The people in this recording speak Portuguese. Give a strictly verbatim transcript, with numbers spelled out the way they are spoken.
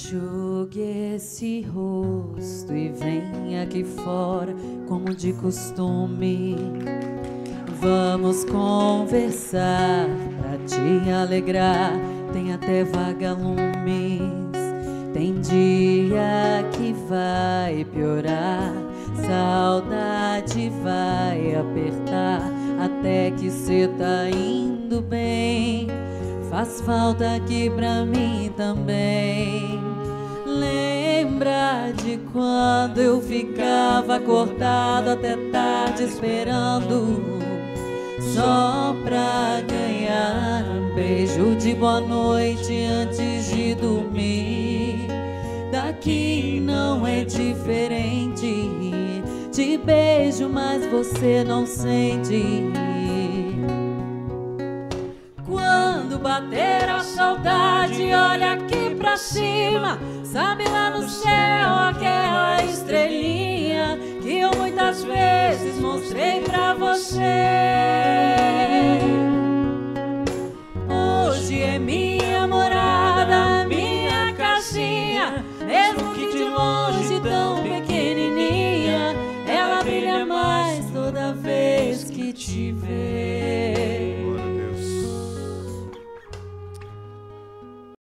Enxugue esse rosto e vem aqui fora, como de costume. Vamos conversar pra te alegrar. Tem até vagalumes. Tem dia que vai piorar, saudade vai apertar, até que cê tá indo bem. Faz falta aqui pra mim também. Lembra de quando eu ficava acordado até tarde esperando, só pra ganhar um beijo de boa noite antes de dormir. Daqui não é diferente, te beijo mas você não sente. Quando bater a saudade, olha aqui pra cima, sabe lá no céu aquela estrelinha que eu muitas vezes mostrei pra você. Hoje é minha morada, minha casinha, mesmo que de longe